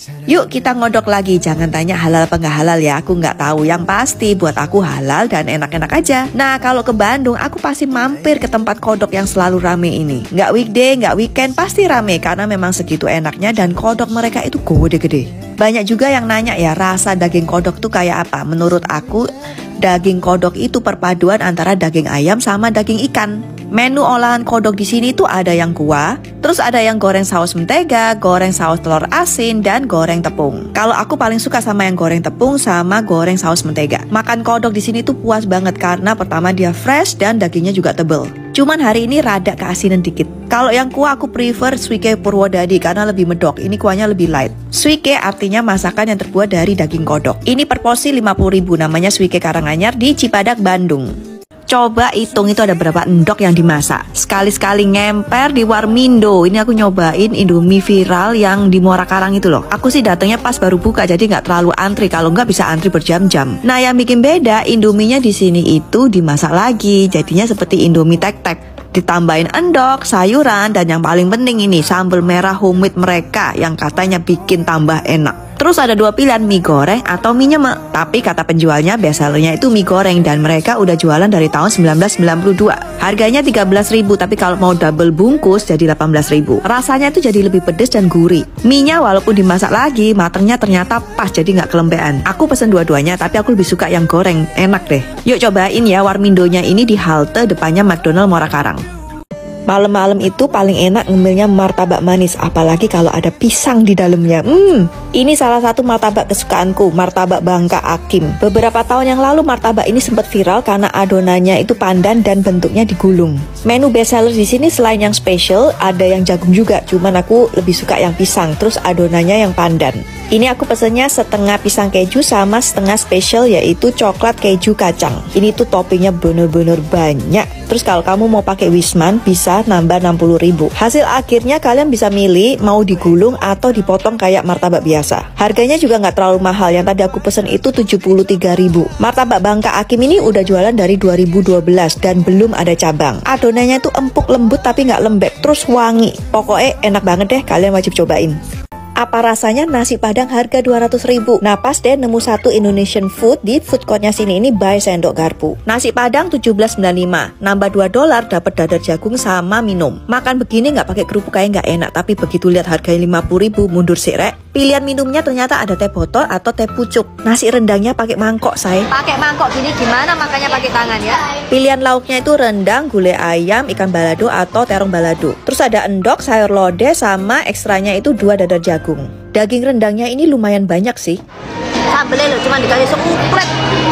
Yuk kita ngodok lagi, jangan tanya halal apa nggak halal ya, aku nggak tahu. Yang pasti buat aku halal dan enak-enak aja. Nah kalau ke Bandung aku pasti mampir ke tempat kodok yang selalu rame ini. Nggak weekday, nggak weekend, pasti rame karena memang segitu enaknya dan kodok mereka itu gede-gede. Banyak juga yang nanya ya rasa daging kodok tuh kayak apa. Menurut aku daging kodok itu perpaduan antara daging ayam sama daging ikan. Menu olahan kodok di sini tuh ada yang kuah, terus ada yang goreng saus mentega, goreng saus telur asin, dan goreng tepung. Kalau aku paling suka sama yang goreng tepung sama goreng saus mentega. Makan kodok di sini tuh puas banget karena pertama dia fresh dan dagingnya juga tebel. Cuman hari ini rada keasinan dikit. Kalau yang kuah aku prefer suike Purwodadi karena lebih medok. Ini kuahnya lebih light. Suike artinya masakan yang terbuat dari daging kodok. Ini per porsi 50.000, namanya suike Karanganyar di Cibadak, Bandung. Coba hitung itu ada berapa endok yang dimasak. Sekali-sekali ngemper di Warmindo. Ini aku nyobain Indomie viral yang di Muara Karang itu loh. Aku sih datangnya pas baru buka jadi nggak terlalu antri. Kalau nggak bisa antri berjam-jam. Nah yang bikin beda Indominya di sini itu dimasak lagi. Jadinya seperti Indomie tek-tek. Ditambahin endok, sayuran, dan yang paling penting ini sambal merah homemade mereka yang katanya bikin tambah enak. Terus ada dua pilihan, mie goreng atau mie nyemek. Tapi kata penjualnya bestsellernya itu mie goreng dan mereka udah jualan dari tahun 1992. Harganya 13.000 tapi kalau mau double bungkus jadi 18.000. Rasanya itu jadi lebih pedes dan gurih. Mie-nya walaupun dimasak lagi, matangnya ternyata pas jadi nggak kelembean. Aku pesen dua-duanya tapi aku lebih suka yang goreng, enak deh. Yuk cobain ya Warmindonya ini di halte depannya McDonald Muara Karang. Malam-malam itu paling enak ngemilnya martabak manis, apalagi kalau ada pisang di dalamnya. Ini salah satu martabak kesukaanku, martabak Bangka Akim. Beberapa tahun yang lalu martabak ini sempat viral karena adonannya itu pandan dan bentuknya digulung. Menu bestseller di sini selain yang spesial, ada yang jagung juga, cuman aku lebih suka yang pisang, terus adonannya yang pandan. Ini aku pesennya setengah pisang keju sama setengah spesial yaitu coklat keju kacang. Ini tuh toppingnya bener-bener banyak. Terus kalau kamu mau pakai Wisman bisa nambah 60.000. Hasil akhirnya kalian bisa milih mau digulung atau dipotong kayak martabak biasa. Harganya juga nggak terlalu mahal. Yang tadi aku pesen itu 73.000. Martabak Bangka Akim ini udah jualan dari 2012 dan belum ada cabang. Adonannya tuh empuk lembut tapi nggak lembek, terus wangi. Pokoknya enak banget deh, kalian wajib cobain. Apa rasanya nasi padang harga 200.000? Nah pas deh nemu satu Indonesian food di food courtnya sini, ini by Sendok Garpu. Nasi padang 17.95, nambah $2 dapat dadar jagung sama minum. Makan begini nggak pakai kerupuk kayak nggak enak, tapi begitu lihat harganya 50.000 mundur sih rek. Pilihan minumnya ternyata ada teh botol atau teh pucuk. Nasi rendangnya pakai mangkok say. Pakai mangkok gini gimana makannya pakai tangan ya? Pilihan lauknya itu rendang, gulai ayam, ikan balado atau terong balado. Terus ada endok, sayur lodeh sama ekstranya itu 2 dadar jagung. Daging rendangnya ini lumayan banyak sih. Sambelnya loh cuma dikasih seuplet.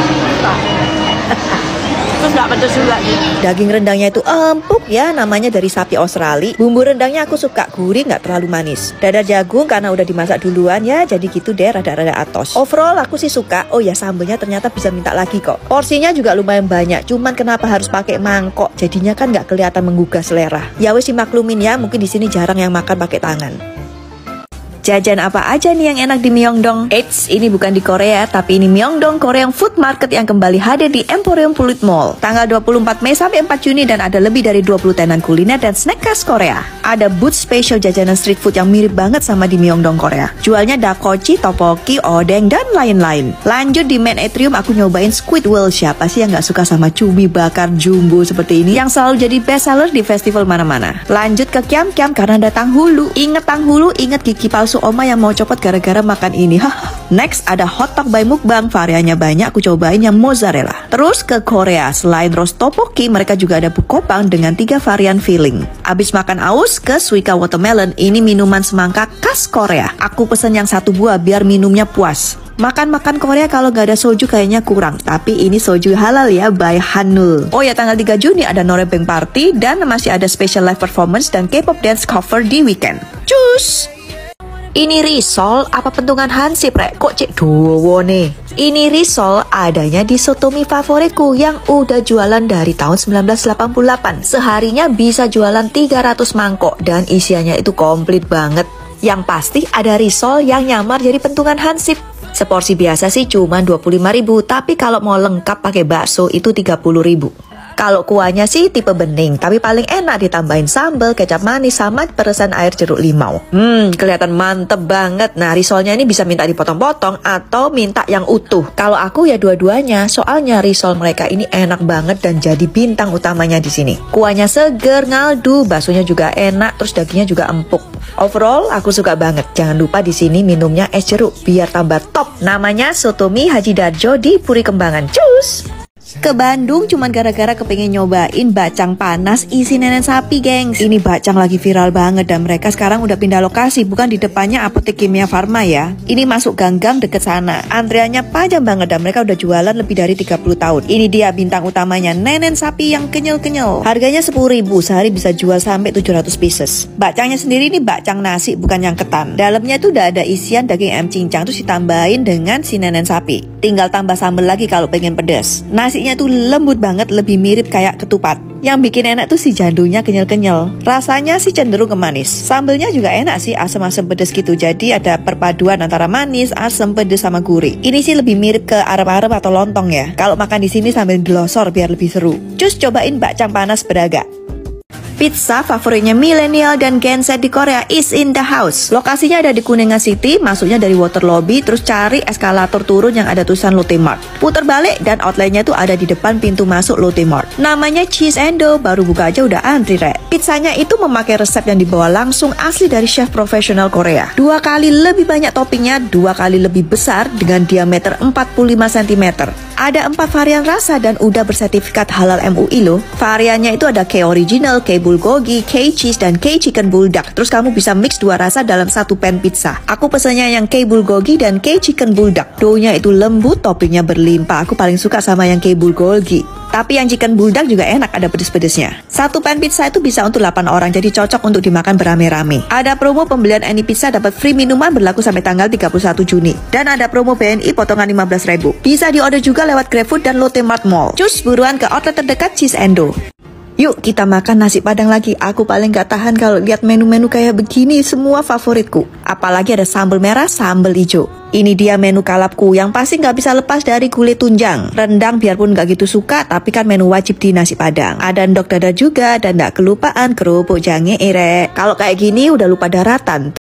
Terus nggak pedes juga sih. Daging rendangnya itu empuk ya, namanya dari sapi Australia. Bumbu rendangnya aku suka gurih, nggak terlalu manis. Dadar jagung karena udah dimasak duluan ya, jadi gitu deh, rada-rada atos. Overall aku sih suka. Oh ya sambelnya ternyata bisa minta lagi kok. Porsinya juga lumayan banyak, cuman kenapa harus pakai mangkok? Jadinya kan nggak kelihatan menggugah selera. Ya wes dimaklumin ya, mungkin di sini jarang yang makan pakai tangan. Jajan apa aja nih yang enak di Myeongdong? Eits, ini bukan di Korea, tapi ini Myeongdong Korean Food Market yang kembali hadir di Emporium Pulut Mall. Tanggal 24 Mei sampai 4 Juni dan ada lebih dari 20 tenan kuliner dan snack khas Korea. Ada booth spesial jajanan street food yang mirip banget sama di Myeongdong Korea. Jualnya dakochi, tteokbokki, odeng, dan lain-lain. Lanjut di main atrium aku nyobain Squidward. Siapa sih yang gak suka sama cumi bakar jumbo seperti ini yang selalu jadi best seller di festival mana-mana. Lanjut ke Kiam-Kiam karena ada tanghulu. Ingat tanghulu, ingat gigi palsu oma yang mau copot gara-gara makan ini. Next ada hotdog by Mukbang, variannya banyak, aku cobain yang mozzarella. Terus ke Korea, selain roast tteokbokki, mereka juga ada bukopang dengan 3 varian filling. Abis makan aus ke Suika Watermelon, ini minuman semangka khas Korea. Aku pesen yang 1 buah biar minumnya puas. Makan-makan Korea kalau gak ada soju kayaknya kurang. Tapi ini soju halal ya, by Hanul. Oh ya, tanggal 3 Juni ada Norebang Party dan masih ada special live performance dan K-pop dance cover di weekend. Cus! Ini risol apa pentungan hansip rek? Kok cek dowo nih? Ini risol adanya di Sotomi favoritku yang udah jualan dari tahun 1988. Seharinya bisa jualan 300 mangkok dan isiannya itu komplit banget. Yang pasti ada risol yang nyamar jadi pentungan hansip. Seporsi biasa sih cuma 25.000, tapi kalau mau lengkap pakai bakso itu 30.000. Kalau kuahnya sih tipe bening, tapi paling enak ditambahin sambal, kecap manis, sama peresan air jeruk limau. Kelihatan mantep banget. Nah, risolnya ini bisa minta dipotong-potong atau minta yang utuh. Kalau aku ya dua-duanya, soalnya risol mereka ini enak banget dan jadi bintang utamanya di sini. Kuahnya seger, ngaldu, baksonya juga enak, terus dagingnya juga empuk. Overall, aku suka banget. Jangan lupa di sini minumnya es jeruk biar tambah top. Namanya Soto Mie Haji Darjo di Puri Kembangan. Cus! Ke Bandung cuman gara-gara kepengen nyobain bacang panas isi nenen sapi, gengs. Ini bacang lagi viral banget dan mereka sekarang udah pindah lokasi, bukan di depannya Apotek Kimia Farma ya. Ini masuk gang-gang deket sana. Antriannya panjang banget dan mereka udah jualan lebih dari 30 tahun. Ini dia bintang utamanya, nenen sapi yang kenyal-kenyal. Harganya 10.000, sehari bisa jual sampai 700 pieces. Bacangnya sendiri ini bacang nasi, bukan yang ketan. Dalamnya itu udah ada isian daging ayam cincang, terus ditambahin dengan si nenen sapi. Tinggal tambah sambal lagi kalau pengen pedas. Nasinya tuh lembut banget, lebih mirip kayak ketupat. Yang bikin enak tuh si jandunya kenyal-kenyal. Rasanya sih cenderung ke manis. Sambelnya juga enak sih, asam-asam pedes gitu. Jadi ada perpaduan antara manis, asam, pedes sama gurih. Ini sih lebih mirip ke arep-arep atau lontong ya. Kalau makan di sini sambil glosor biar lebih seru. Cus cobain bacang panas Braga. Pizza favoritnya milenial dan Gen Z di Korea is in the house. Lokasinya ada di Kuningan City, masuknya dari Water Lobby, terus cari eskalator turun yang ada tulisan Lotte Mart. Putar balik dan outletnya tuh ada di depan pintu masuk Lotte Mart. Namanya Cheese Endo, baru buka aja udah antri, rek. Pizzanya itu memakai resep yang dibawa langsung asli dari chef profesional Korea. 2 kali lebih banyak toppingnya, 2 kali lebih besar dengan diameter 45 cm. Ada 4 varian rasa dan udah bersertifikat halal MUI loh. Variannya itu ada K-Original, K-Bulgogi, K-Cheese, dan K-Chicken Bulldog. Terus kamu bisa mix 2 rasa dalam 1 pan pizza. Aku pesennya yang K-Bulgogi dan K-Chicken Bulldog. Doughnya itu lembut, toppingnya berlimpah. Aku paling suka sama yang K-Bulgogi. Tapi yang Chicken Bulldog juga enak, ada pedes-pedesnya. 1 pan pizza itu bisa untuk 8 orang, jadi cocok untuk dimakan berame-rame. Ada promo pembelian any pizza dapat free minuman berlaku sampai tanggal 31 Juni. Dan ada promo BNI potongan 15.000. Bisa diorder juga lewat GrabFood dan Lotte Mart Mall. Cus, buruan ke outlet terdekat Cheese Endo. Yuk kita makan nasi padang lagi. Aku paling gak tahan kalau lihat menu-menu kayak begini, semua favoritku. Apalagi ada sambal merah, sambal hijau. Ini dia menu kalapku yang pasti gak bisa lepas dari kulit tunjang. Rendang biarpun gak gitu suka, tapi kan menu wajib di nasi padang. Ada endok dadar juga dan gak kelupaan kerupuk jange ere. Kalau kayak gini udah lupa daratan.